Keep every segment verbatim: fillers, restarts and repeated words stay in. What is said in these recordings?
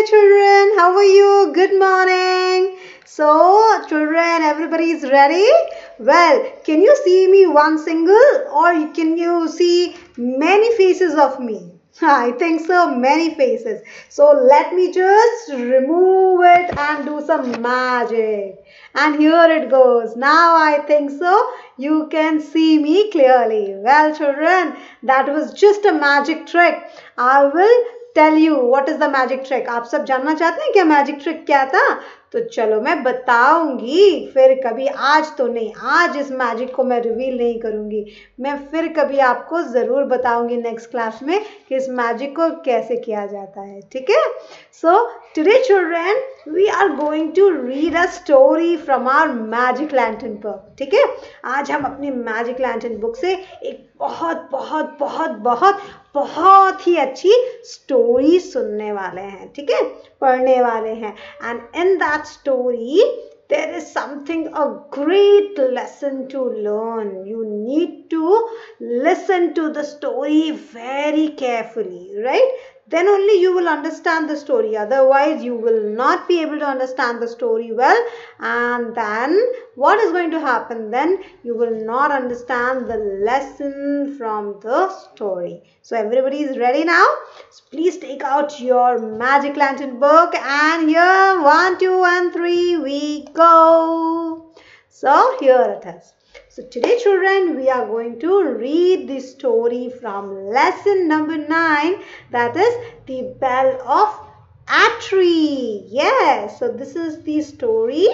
children, how are you? Good morning. So children, everybody is ready? Well, can you see me one single or can you see many faces of me? I think so, many faces. So let me just remove it and do some magic. And here it goes. Now I think so you can see me clearly. Well children, that was just a magic trick. I will tell you what is the magic trick. आप सब जानना चाहते हैं क्या magic trick क्या था? तो चलो मैं बताऊंगी फिर कभी, आज तो नहीं, आज इस मैजिक को मैं रिवील नहीं करूंगी, मैं फिर कभी आपको जरूर बताऊंगी नेक्स्ट क्लास में कि इस मैजिक को कैसे किया जाता है, ठीक है? So today children we are going to read a story from our magic lantern book, ठीक है? आज हम अपनी मैजिक लैंटर्न बुक से एक बहुत बहुत बहुत बहुत बहुत ही अच्छी स्टोरी सुनने वाले हैं, ठीक है, पढ़ने वाले हैं. And in that story there is something, a great lesson to learn. You need to listen to the story very carefully, right? Then only you will understand the story. Otherwise you will not be able to understand the story well, and then what is going to happen? Then you will not understand the lesson from the story. So everybody is ready now? So please take out your magic lantern book and here one, two and three we go. So here it is. So today children we are going to read the story from lesson number nine, that is the Bell of Atri. Yes, so this is the story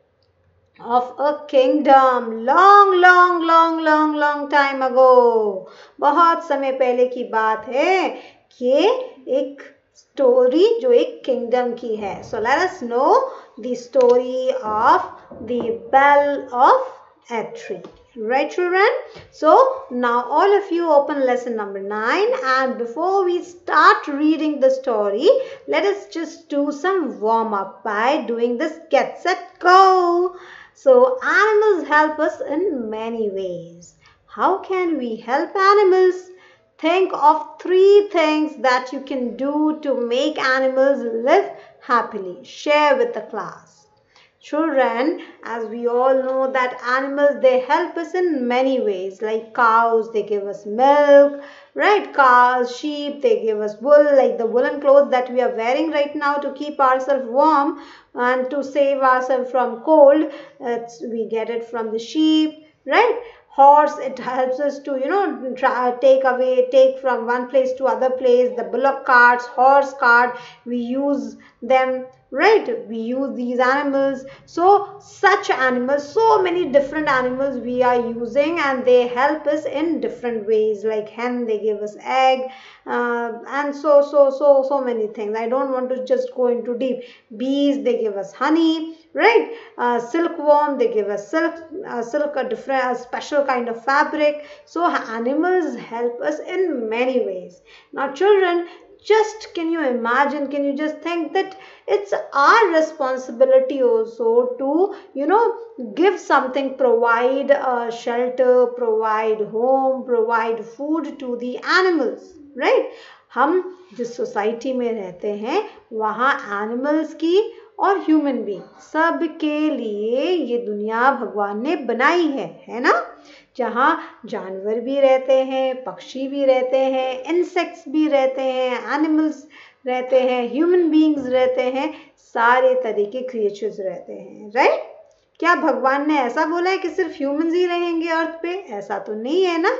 of a kingdom long long long long long time ago. बहुत समय पहले की बात है कि एक story जो एक किंगडम की है. So let us know the story of the Bell of Atri. Right children? So now all of you open lesson number nine, and before we start reading the story, let us just do some warm up by doing this get set go. So animals help us in many ways. How can we help animals? Think of three things that you can do to make animals live happily. Share with the class. Children, as we all know that animals, they help us in many ways. Like cows, they give us milk, right? Cows, sheep, they give us wool, like the woolen clothes that we are wearing right now to keep ourselves warm and to save ourselves from cold. It's, we get it from the sheep, right? Horse, it helps us to, you know, try, take away, take from one place to other place. The bullock carts, horse cart, we use them, right? We use these animals. So such animals, so many different animals we are using, and they help us in different ways. Like hen, they give us egg, uh, and so so so so many things. I don't want to just go into deep. Bees, they give us honey, right? Uh, silkworm, they give us silk, uh, silk, a different, a special kind of fabric. So animals help us in many ways. Now children, just can you imagine, can you just think that it's our responsibility also to, you know, give something, provide a shelter, provide home, provide food to the animals, right? हम जिस society में रहते हैं वहाँ animals की और human being सब के लिए ये दुनिया भगवान ने बनाई है, है ना? जहाँ जानवर भी रहते हैं, पक्षी भी रहते हैं, इंसेक्ट्स भी रहते हैं, एनिमल्स रहते हैं, ह्यूमन बीइंग्स रहते हैं, सारे तरह के क्रिएचर्स रहते हैं, राइट? क्या भगवान ने ऐसा बोला है कि सिर्फ ह्यूमंस ही रहेंगे अर्थ पे? ऐसा तो नहीं है ना.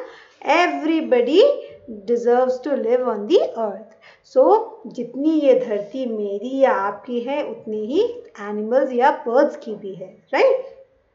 Everybody deserves to live on the earth. So जितनी ये धरती मेरी या आपकी है उतनी ही एनिमल्स या बर्ड्स की भी है, right?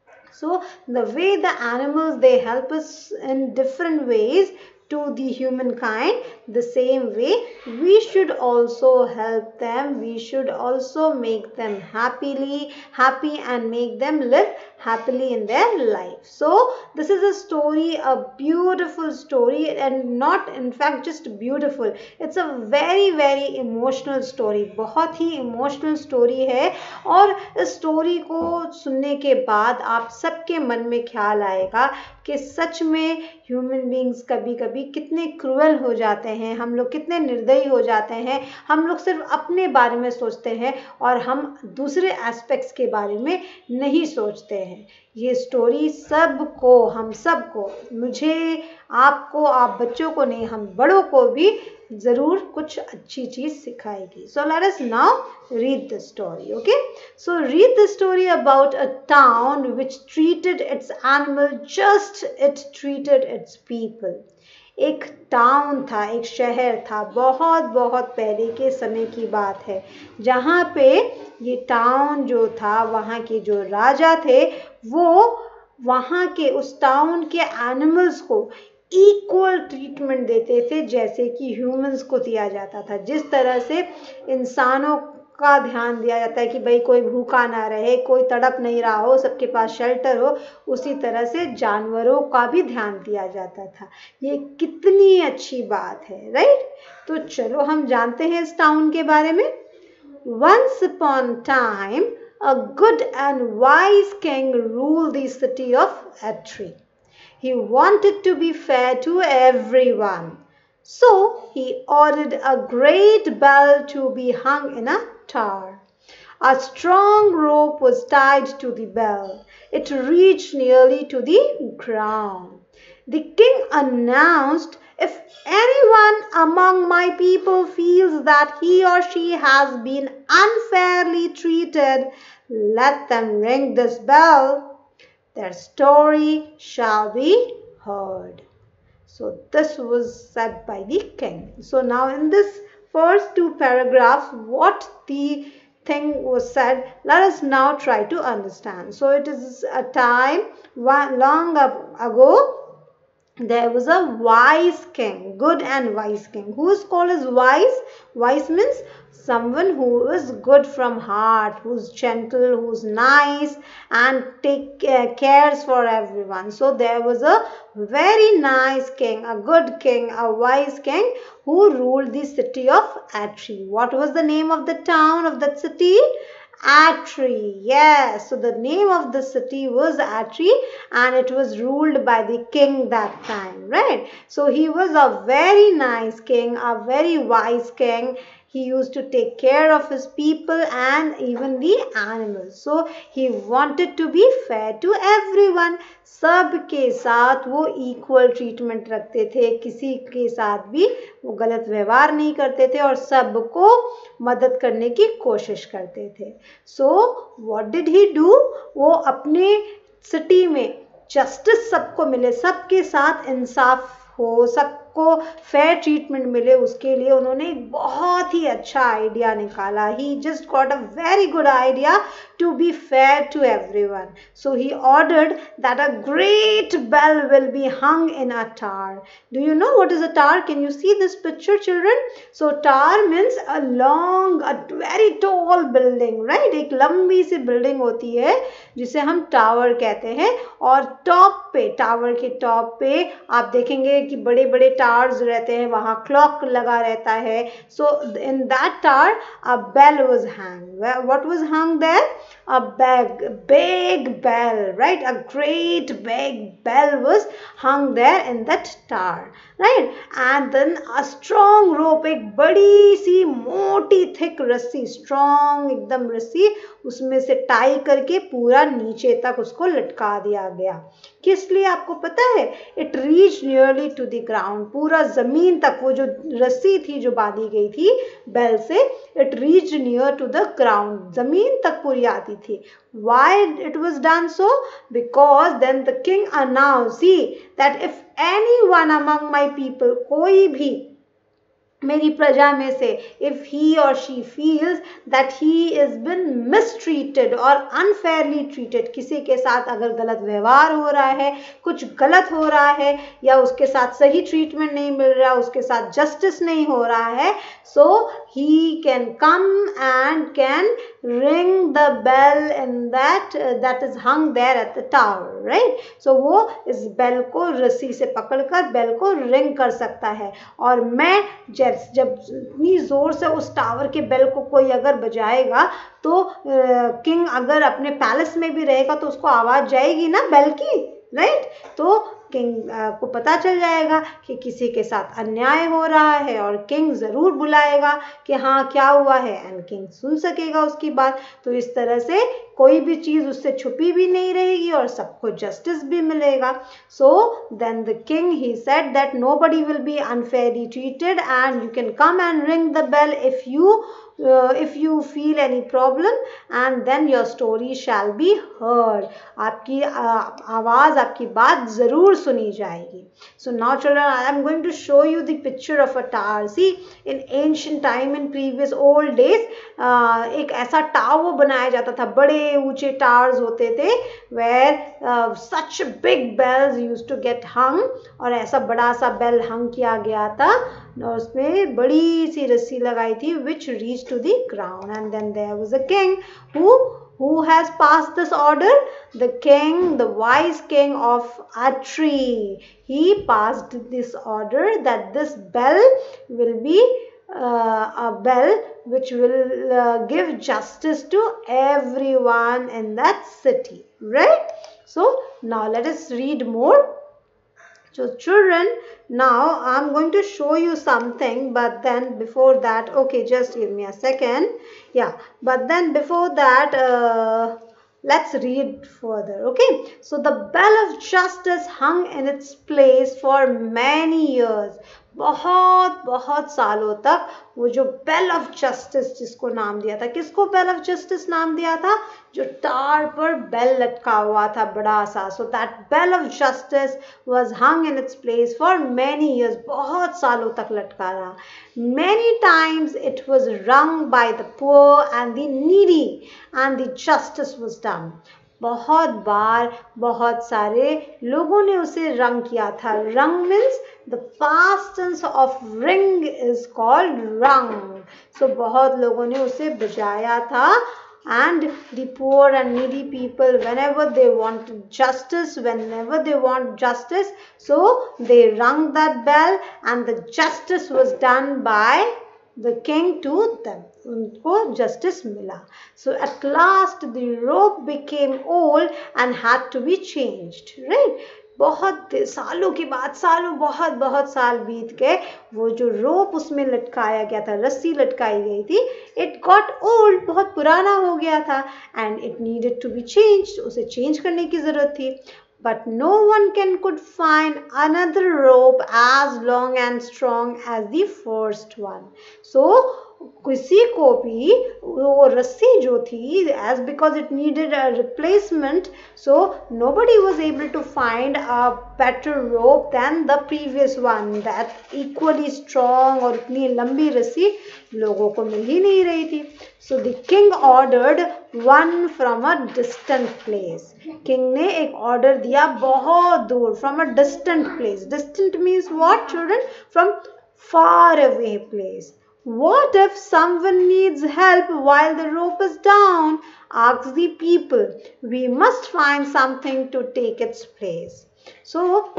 So the way the animals, they help us in different ways to the humankind, the same way we should also help them. We should also make them happily happy and make them live happily in their life. So this is a story, a beautiful story, and not in fact just beautiful, it's a very very emotional story. बहुत ही emotional story है, और इस story को सुनने के बाद आप सबके मन में ख्याल आएगा कि सच में ह्यूमन बीइंग्स कभी कभी कितने क्रूअल हो जाते हैं, हम लोग कितने निर्दयी हो जाते हैं, हम लोग सिर्फ अपने बारे में सोचते हैं और हम दूसरे एस्पेक्ट्स के बारे में नहीं सोचते हैं। ये स्टोरी सबको, हम सबको, मुझे, आपको, आप बच्चों को नहीं, हम बड़ों को भी ज़रूर कुछ अच्छी चीज़ सिखाएगी। So let us now read the story, okay? So read the story about a town which treated its animal just it treated its people. एक टाउन था, एक शहर था, बहुत बहुत पहले के समय की बात है, जहाँ पे ये टाउन जो था, वहाँ के जो राजा थे, वो वहाँ के उस टाउन के एनिमल्स को इक्वल ट्रीटमेंट देते थे जैसे कि ह्यूमंस को दिया जाता था। जिस तरह से इंसानों का ध्यान दिया जाता है कि भाई कोई भूखा ना रहे, कोई तड़प नहीं रहा हो, सबके पास शेल्टर हो, उसी तरह से जानवरों का भी ध्यान दिया जाता था। ये कितनी अच्छी बात है, राइट? तो चलो हम जानते हैं इस टाउन के बारे में। Once upon a time, a good and wise king ruled the city of Atri. He wanted to be fair to everyone. So he ordered a great bell to be hung in a tower. A strong rope was tied to the bell. It reached nearly to the ground. The king announced, "If anyone among my people feels that he or she has been unfairly treated, let them ring this bell. Their story shall be heard." So this was said by the king. So now in this first two paragraphs, what the thing was said, let us now try to understand. So it is a time long ago, there was a wise king, good and wise king. Who is called as wise? Wise means someone who is good from heart, who's gentle, who's nice and take uh, cares for everyone. So there was a very nice king, a good king, a wise king who ruled the city of Atri. What was the name of the town of that city? Atri. Yes, so the name of the city was Atri and it was ruled by the king that time, right? So he was a very nice king, a very wise king. He used to take care of his people and even the animals. So he wanted to be fair to everyone. सबके साथ वो equal treatment रखते थे, किसी के साथ भी वो गलत व्यवहार नहीं करते थे और सबको मदद करने की कोशिश करते थे. So what did he do? वो अपने सिटी में जस्टिस सबको मिले, सबके साथ इंसाफ हो, सबको फेयर ट्रीटमेंट मिले, उसके लिए उन्होंने एक बहुत ही अच्छा आइडिया निकाला. He just got a very good idea to be fair to everyone. So he ordered that a great bell will be hung in a tower. Do you know what is a tower? Can you see this picture, children? So tower means a long, a very tall building, right? एक लंबी सी building होती है जिसे हम tower कहते हैं और top पे, टावर के टॉप पे आप देखेंगे कि बड़े बड़े टावर्स रहते हैं, वहाँ क्लॉक लगा रहता है. So in that tower a bell was hung. What was hung there? A big, big bell, right? A great big bell was hung there in that tower, right? And then a strong rope, एक बड़ी सी मोटी thick रस्सी, strong एकदम रस्सी, उसमें से tie करके पूरा नीचे तक उसको लटका दिया गया. किस लिए आपको पता है? It reached nearly to the ground. पूरा जमीन तक वो जो रस्सी थी जो बांधी गई थी बेल से, it reached near to the ground. जमीन तक पूरी आती थी. Why it was done so? Because then the king announced, see, that if anyone among my people, कोई भी मेरी प्रजा में से, if he or she feels that he is been mistreated or unfairly treated, किसी के साथ अगर गलत व्यवहार हो रहा है, कुछ गलत हो रहा है या उसके साथ सही ट्रीटमेंट नहीं मिल रहा, उसके साथ जस्टिस नहीं हो रहा है, so he can come and can ring the bell in that uh, that is hung there at the tower, right? So वो इस बेल को रस्सी से पकड़कर बेल को रिंग कर सकता है. और मैं जब जब इतनी जोर से उस टावर के बेल को कोई अगर बजाएगा तो किंग अगर अपने पैलेस में भी रहेगा तो उसको आवाज जाएगी ना बेल की, राइट? तो किंग को पता चल जाएगा कि किसी के साथ अन्याय हो रहा है और किंग ज़रूर बुलाएगा कि हाँ क्या हुआ है, एंड किंग सुन सकेगा उसकी बात। तो इस तरह से कोई भी चीज़ उससे छुपी भी नहीं रहेगी और सबको जस्टिस भी मिलेगा। So then the king he said that nobody will be unfairly treated and you can come and ring the bell if you Uh, if you feel any problem and then your story shall be heard. आपकी आवाज़, आपकी बात ज़रूर सुनी जाएगी. So now children, I am going to show you the picture of a tower. See, in ancient time, in previous old days, uh, एक ऐसा tower बनाया जाता था, बड़े ऊंचे टावर्स होते थे, where uh, such big bells used to get hung, और ऐसा बड़ा सा बेल हंग किया गया था और उसमें बड़ी सी रस्सी लगाई थी which reached to the ground. And then there was a king who who has passed this order. The king, the wise king of Atri, he passed this order that this bell will be uh, a bell which will uh, give justice to everyone in that city, right? So now let us read more. So children, now I'm going to show you something, but then before that, okay, just give me a second. Yeah, but then before that, uh, let's read further, okay? So the bell of justice hung in its place for many years. बहुत बहुत सालों तक वो जो bell of justice जिसको नाम दिया था, किसको बेल ऑफ जस्टिस नाम दिया था? जो टार पर बेल लटका हुआ था बड़ा सा. So that bell of justice was hung in its place for many years. बहुत सालों तक लटका रहा. Many times it was rung by the poor and the needy and the justice was done. बहुत बार बहुत सारे लोगों ने उसे रंग किया था. Rang means the past tense of ring is called rung. So बहुत लोगों ने उसे बजाया था. And the poor and needy people, whenever they want justice, whenever they want justice, so they rung that bell and the justice was done by the king to them. उनको justice मिला. So at last the rope became old and had to be changed, right? बहुत सालों के बाद, सालों बहुत बहुत साल बीत गए, वो जो रोप उसमें लटकाया गया था, रस्सी लटकाई गई थी, it got old, बहुत पुराना हो गया था, and it needed to be changed, उसे change करने की ज़रूरत थी. But no one can could find another rope as long and strong as the first one. So किसी को भी वो रस्सी जो थी, as because it needed a replacement, so nobody was able to find a better rope than the previous one. That equally strong और इतनी लंबी रस्सी लोगों को मिल ही नहीं रही थी. So the king ordered one from a distant place. King ने एक order दिया बहुत दूर, from a distant place. Distant means what, children? From far away place. What if someone needs help while the rope is down? Ask the people. We must find something to take its place. So,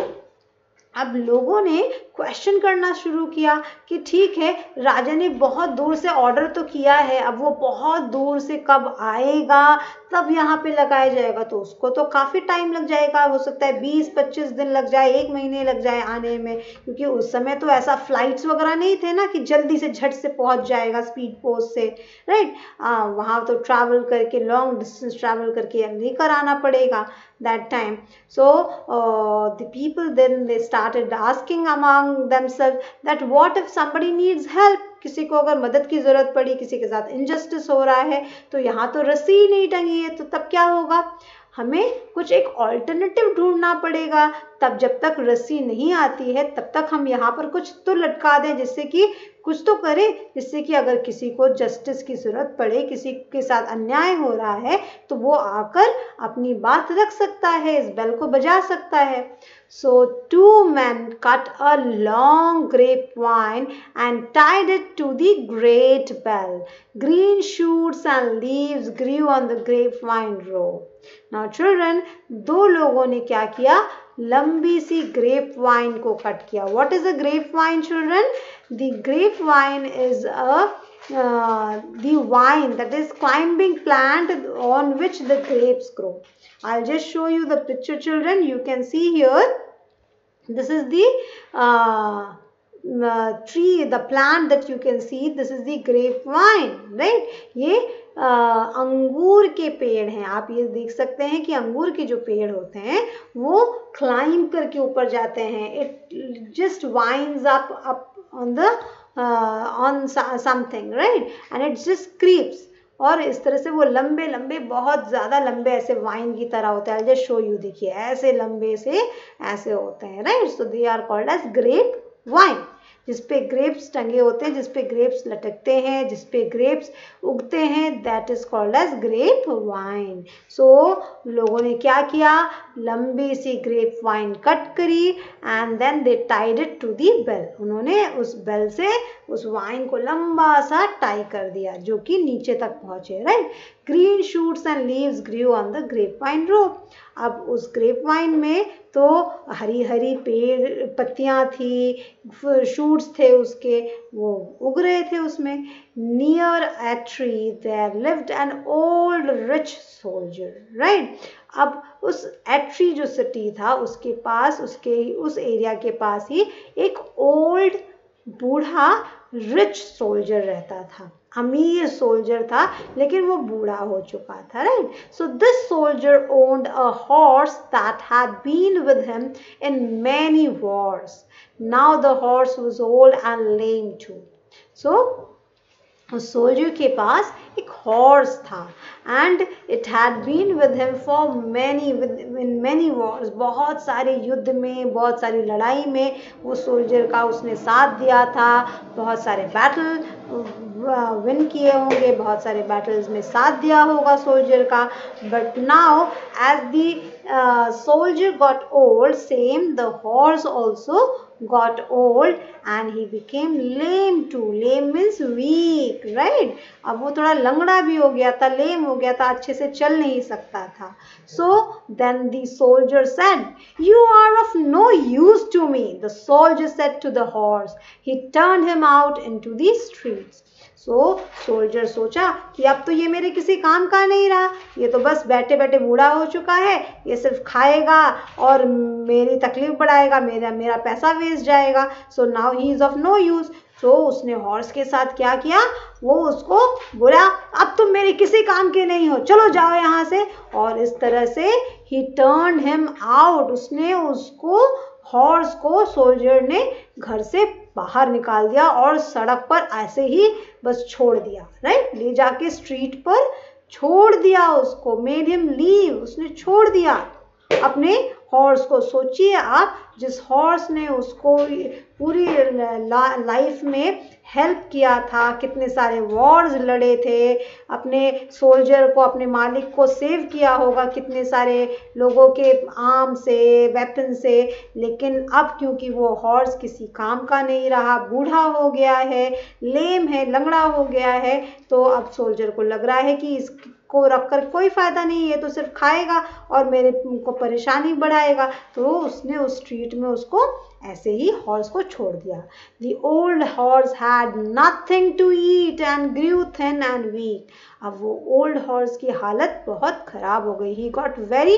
अब लोगों ने question करना शुरू किया कि ठीक है, राजा ने बहुत दूर से ऑर्डर तो किया है, अब वो बहुत दूर से कब आएगा, तब यहाँ पे लगाया जाएगा, तो उसको तो काफ़ी टाइम लग जाएगा. हो सकता है बीस पच्चीस दिन लग जाए, एक महीने लग जाए आने में, क्योंकि उस समय तो ऐसा फ्लाइट्स वगैरह नहीं थे ना कि जल्दी से झट से पहुँच जाएगा स्पीड पोस्ट से, राइट. वहाँ तो ट्रैवल करके, लॉन्ग डिस्टेंस ट्रैवल करके लेकर आना पड़ेगा that time. So uh, the people then they started asking among themselves that what if somebody needs help? किसी को अगर मदद की ज़रूरत पड़ी, किसी के साथ इनजस्टिस हो रहा है, तो यहाँ तो रस्सी ही नहीं टंगी है, तो तब क्या होगा? हमें कुछ एक ऑल्टरनेटिव ढूंढना पड़ेगा. तब जब तक रस्सी नहीं आती है, तब तक हम यहाँ पर कुछ तो लटका दें, जिससे कि कुछ तो करें, जिससे कि अगर किसी को जस्टिस की ज़रूरत पड़े, किसी के साथ अन्याय हो रहा है, तो वो आकर अपनी बात रख सकता है, इस बेल को बजा सकता है. So two men cut a long grapevine and tied it to the great bell. Green shoots and leaves grew on the grapevine rope. Now children, दो लोगों ने क्या किया? लंबी सी ग्रेप वाइन को कट किया. What is a grapevine, children? The grapevine is a uh, the vine, that is climbing plant on which the grapes grow. I'll just show you the picture, children. You can see here. This is the uh, uh, tree, the plant that you can see. This is the grapevine, right? ये uh, अंगूर के पेड़ हैं. आप ये देख सकते हैं कि अंगूर के जो पेड़ होते हैं वो climb करके ऊपर जाते हैं. It just winds up up on the uh, on something, right? And it just creeps. और इस तरह से वो लंबे लंबे बहुत ज़्यादा लंबे ऐसे वाइन की तरह होते हैं. जस्ट शो यू, देखिए ऐसे लंबे से ऐसे होते हैं, right? So they are called as grapevine, जिसपे ग्रेप्स टंगे होते हैं, जिसपे ग्रेप्स लटकते हैं, जिसपे ग्रेप्स उगते हैं, that is called as grapevine. So लोगों ने क्या किया, लंबी सी ग्रेप वाइन कट करी and then they tied it to the bell. उन्होंने उस बेल से उस वाइन को लंबा सा टाई कर दिया जो कि नीचे तक पहुंचे, right? Green shoots and leaves grew on the grapevine rope. अब उस ग्रेप वाइन में तो हरी हरी पेड़ पत्तियां थी, शूट्स थे उसके, वो उग रहे थे उसमें. Near a tree there lived an old rich soldier, right? अब उस एट्री जो सिटी था उसके पास, उसके उस एरिया के पास ही एक ओल्ड बूढ़ा रिच सोल्जर रहता था. अमीर सोल्जर था लेकिन वो बूढ़ा हो चुका था, right? So this soldier owned a horse that had been with him in many wars. Now the horse was old and lame too. So उस सोल्जर के पास एक हॉर्स था and it had been with him for many in many wars. बहुत सारे युद्ध में, बहुत सारी लड़ाई में वो सोल्जर का उसने साथ दिया था. बहुत सारे बैटल विन किए होंगे, बहुत सारे बैटल्स में साथ दिया होगा सोल्जर का. But now as the soldier got old, same the horse also got old and he became lame too. Lame means weak, right? अब वो थोड़ा लंगड़ा भी हो गया था, lame हो गया था, अच्छे से चल नहीं सकता था. So then the soldier said, "You are of no use to me." The soldier said to the horse. He turned him out into the streets. So soldier सोचा कि अब तो ये मेरे किसी काम का नहीं रहा, ये तो बस बैठे बैठे बूढ़ा हो चुका है, ये सिर्फ खाएगा और मेरी तकलीफ बढ़ाएगा, मेरा मेरा पैसा वेस्ट जाएगा. So now he is of no use. So उसने हॉर्स के साथ क्या किया, वो उसको बोला अब तुम मेरे किसी काम के नहीं हो, चलो जाओ यहाँ से. और इस तरह से ही टर्न्ड हिम आउट. उसने उसको, हॉर्स को सोल्जर ने घर से बाहर निकाल दिया और सड़क पर ऐसे ही बस छोड़ दिया, राइट? ले जाके स्ट्रीट पर छोड़ दिया उसको. Made him leave. उसने छोड़ दिया अपने हॉर्स को. सोचिए आप, जिस हॉर्स ने उसको पूरी लाइफ में हेल्प किया था, कितने सारे वॉर्स लड़े थे, अपने सोल्जर को, अपने मालिक को सेव किया होगा कितने सारे लोगों के आर्म से, वेपन से, लेकिन अब क्योंकि वो हॉर्स किसी काम का नहीं रहा, बूढ़ा हो गया है, लेम है, लंगड़ा हो गया है, तो अब सोल्जर को लग रहा है कि इस को रखकर कोई फायदा नहीं है, तो सिर्फ खाएगा और मेरे को परेशानी बढ़ाएगा. तो उसने उस स्ट्रीट में उसको ऐसे ही हॉर्स को छोड़ दिया. The old horse had nothing to eat and grew thin and weak. अब वो ओल्ड हॉर्स की हालत बहुत खराब हो गई. He got very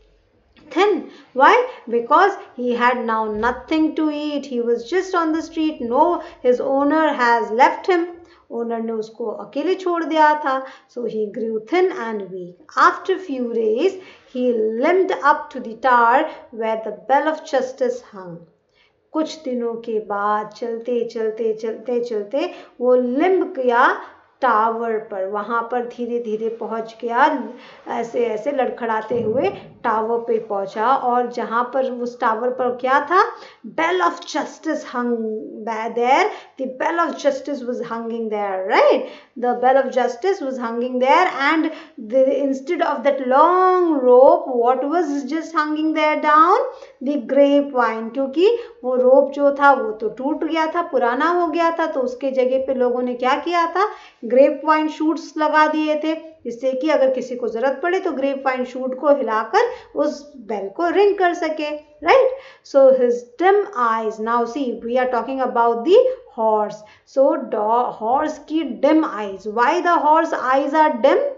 thin. Why? Because he had now nothing to eat. He was just on the street. No, his owner has left him. Owner ने उसको अकेले छोड़ दिया था. So he grew thin and weak. After few days he limped up to the tower where the bell of justice hung. कुछ दिनों के बाद चलते चलते चलते चलते वो लिम्ब किया टावर पर. वहाँ पर धीरे धीरे पहुँच गया, ऐसे ऐसे लड़खड़ाते हुए टावर पे पहुँचा. और जहाँ पर उस टावर पर क्या था, bell of justice hung there. The bell of justice was hanging there, right? The bell of justice was hanging there and instead of that long rope what was just hanging there down, the grapevine. क्योंकि वो रोप जो था वो तो टूट गया था, पुराना हो गया था, तो उसके जगह पे लोगों ने क्या किया था, ग्रेप वाइन शूट्स लगा दिए थे, जिससे कि अगर किसी को जरूरत पड़े तो ग्रेप वाइन शूट को हिलाकर उस बेल को रिंग कर सके, right? So his dim eyes. Now see we are talking about the horse. So horse की dim eyes. Why the horse eyes are dim?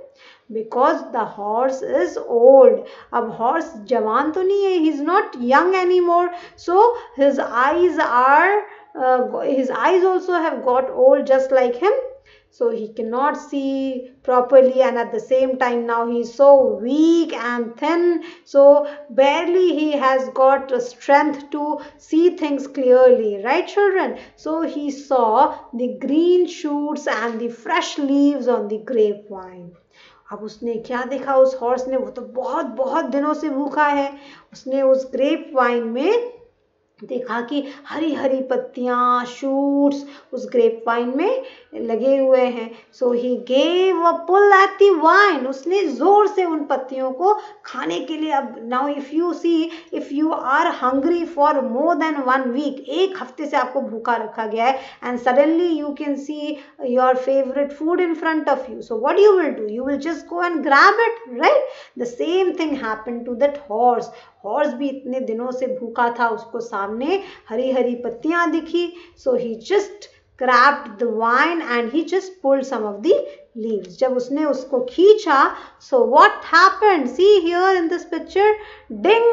because the horse is old. अब horse जवान तो नहीं है, he is not young anymore, so his eyes are uh, his eyes also have got old just like him. So he cannot see properly, and at the same time now he is so weak and thin, so barely he has got strength to see things clearly, right children? So he saw the green shoots and the fresh leaves on the grapevine. अब उसने क्या देखा उस horse ने, वो तो बहुत बहुत दिनों से भूखा है. उसने उस ग्रेप वाइन में देखा कि हरी हरी पत्तियां, शूट्स उस ग्रेप वाइन में लगे हुए हैं. So he gave a pull at the vine. उसने जोर से उन पत्तियों को खाने के लिए. अब now if you see, if you are hungry for more than one week, एक हफ्ते से आपको भूखा रखा गया है, and suddenly you can see your favourite food in front of you, so what you will do? You will just go and grab it, right? The same thing happened to that horse. Horse भी इतने दिनों से भूखा था, उसको सामने हरी हरी पत्तियां दिखी. So he just grabbed the wine and he just pulled some of the leaves. जब उसने उसको खींचा, so what happened? See here in this picture, ding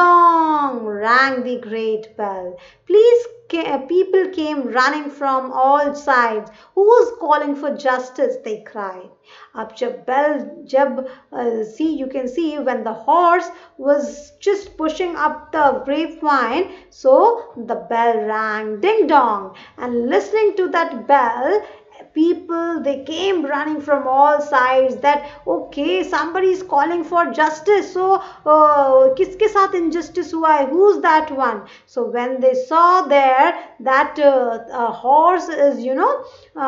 dong rang the great bell. Please, people came running from all sides. Who was calling for justice? They cried. अब जब bell, जब uh, see, you can see when the horse was just pushing up the grapevine, so the bell rang ding dong, and listening to that bell, people, they came running from all sides that okay, somebody is calling for justice. So uh, किसके साथ injustice हुआ है? Who's that one? So when they saw there that uh, a horse is, you know,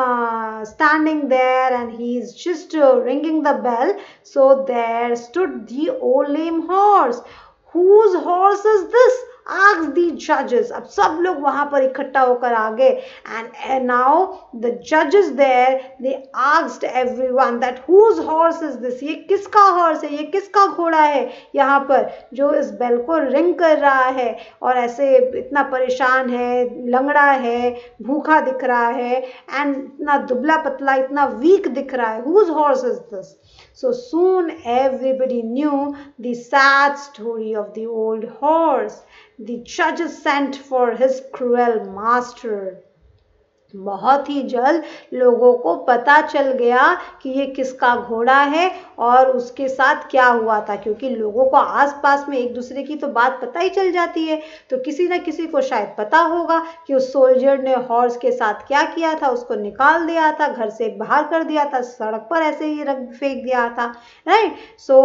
uh, standing there and he is just uh, ringing the bell, so there stood the old lame horse. Whose horse is this? Asked the judges. अब सब लोग वहां पर इकट्ठा होकर आ गए, and, and now the judges there, they asked everyone that whose horse is this? ये किसका horse है? ये किसका घोड़ा है यहाँ पर जो इस बेल को रिंग कर रहा है और ऐसे इतना परेशान है, लंगड़ा है, भूखा दिख रहा है, and इतना दुबला पतला, इतना वीक दिख रहा है. Whose horse is this? So soon everybody knew the sad story of the old horse. The judges sent for his cruel master. बहुत ही जल्द लोगों को पता चल गया कि ये किसका घोड़ा है और उसके साथ क्या हुआ था, क्योंकि लोगों को आसपास में एक दूसरे की तो बात पता ही चल जाती है. तो किसी न किसी को शायद पता होगा कि उस सोल्जर ने हॉर्स के साथ क्या किया था. उसको निकाल दिया था, घर से बाहर कर दिया था, सड़क पर ऐसे ही रख फेंक दिया था, right? So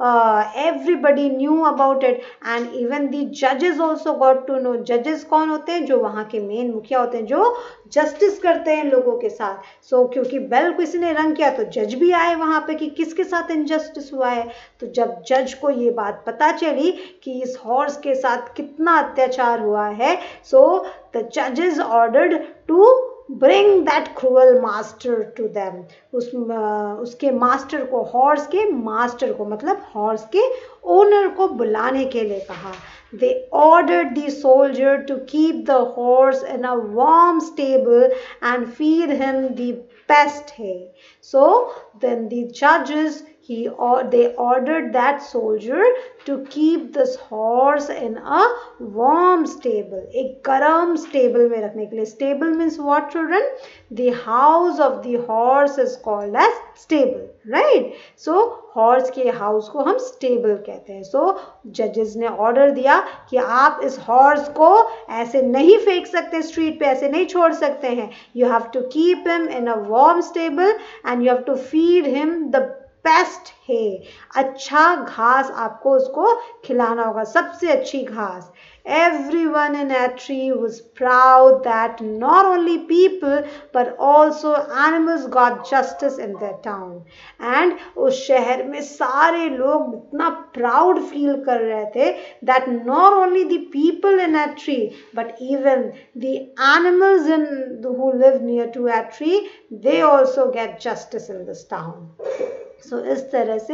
everybody knew about it, and even the जजेस ऑल्सो गॉट टू नो. जजेस कौन होते हैं? जो वहाँ के मेन मुखिया होते हैं, जो जस्टिस करते हैं लोगों के साथ. सो so, क्योंकि बेल किसी ने रंग किया तो जज भी आए वहां पे कि किसके साथ इनजस्टिस हुआ है. तो जब जज को ये बात पता चली कि इस हॉर्स के साथ कितना अत्याचार हुआ है, सो द जजेस ordered to bring that cruel master to them. उस उसके मास्टर को, हॉर्स के मास्टर को, मतलब हॉर्स के ओनर को बुलाने के लिए कहा. They ordered the soldier to keep the horse in a warm stable and feed him the best hay. So then the judges, he or they ordered that soldier to keep this horse in a warm stable. एक गर्म stable में रखने के लिए. Stable means what, children? The house of the horse is called as stable, right? So horse के house को हम stable कहते हैं. सो जजेस ने ऑर्डर दिया कि आप इस हॉर्स को ऐसे नहीं फेंक सकते, स्ट्रीट पे ऐसे नहीं छोड़ सकते हैं. You have to keep him in a warm stable and you have to feed him the best hay. अच्छा घास आपको उसको खिलाना होगा, सबसे अच्छी घास. Everyone in Atri was proud that not only people but also animals got justice in their town. And उस शहर में सारे लोग इतना proud feel कर रहे थे that not only the people in Atri but even the animals in who live near to Atri, they also get justice in this town. So इस तरह से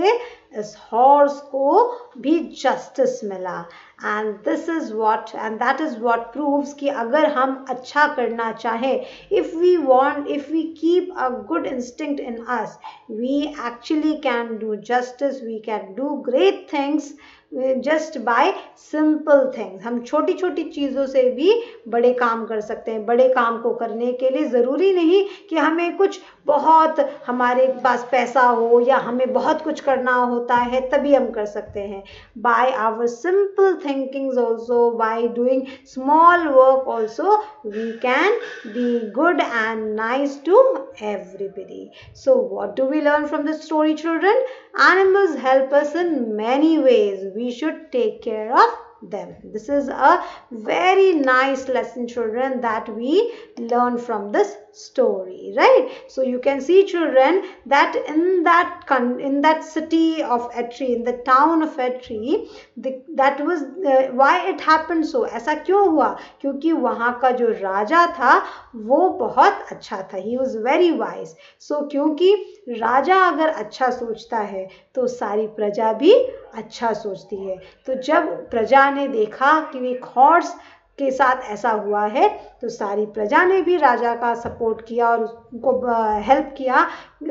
इस हॉर्स को भी जस्टिस मिला। And this is what and that is what proves कि अगर हम अच्छा करना चाहें, if we want, if we keep a good instinct in us, we actually can do justice, we can do great things just by simple things. हम छोटी छोटी चीज़ों से भी बड़े काम कर सकते हैं। बड़े काम को करने के लिए ज़रूरी नहीं कि हमें कुछ बहुत, हमारे पास पैसा हो या हमें बहुत कुछ करना होता है तभी हम कर सकते हैं। By our simple thinkings also, by doing small work also, we can be good and nice to everybody. So what do we learn from this story, children? Animals help us in many ways. We should take care of them. This is a very nice lesson, children, that we learn from this story, right? So you can see, children, that in that in that city of Etri, in the town of Etri, the, that was uh, why it happened so. ऐसा क्यों हुआ? क्योंकि वहाँ का जो राजा था वो बहुत अच्छा था. He was very wise. So क्योंकि राजा अगर अच्छा सोचता है तो सारी प्रजा भी अच्छा सोचती है. तो जब प्रजा ने देखा कि एक हॉर्स के साथ ऐसा हुआ है तो सारी प्रजा ने भी राजा का सपोर्ट किया और उसको हेल्प किया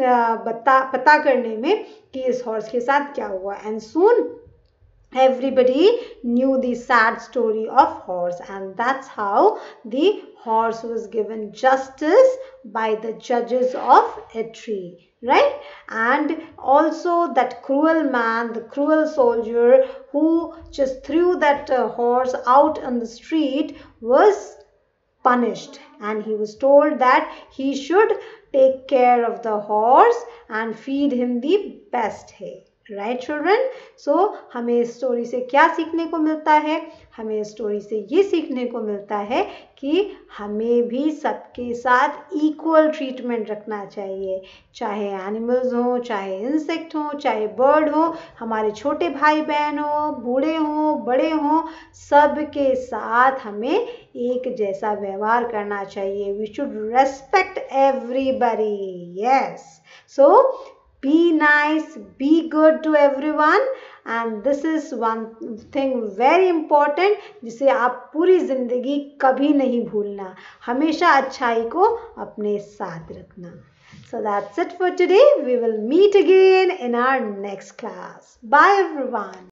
बता पता करने में कि इस हॉर्स के साथ क्या हुआ. And soon everybody knew the sad story of horse, and that's how the horse was given justice by the judges of Etri, right? And also that cruel man, the cruel soldier who just threw that uh, horse out on the street was punished, and he was told that he should take care of the horse and feed him the best hay. Right children. So हमें इस story से क्या सीखने को मिलता है? हमें इस स्टोरी से ये सीखने को मिलता है कि हमें भी सबके साथ इक्वल ट्रीटमेंट रखना चाहिए, चाहे एनिमल्स हो, चाहे इंसेक्ट हो, चाहे बर्ड हो, हमारे छोटे भाई बहन हो, बूढ़े हो, बड़े हो, सबके साथ हमें एक जैसा व्यवहार करना चाहिए. We should respect everybody. Yes. So be nice, be good to everyone, and this is one thing very important जिसे आप पूरी जिंदगी कभी नहीं भूलना. हमेशा अच्छाई को अपने साथ रखना. So that's it for today. We will meet again in our next class. Bye everyone.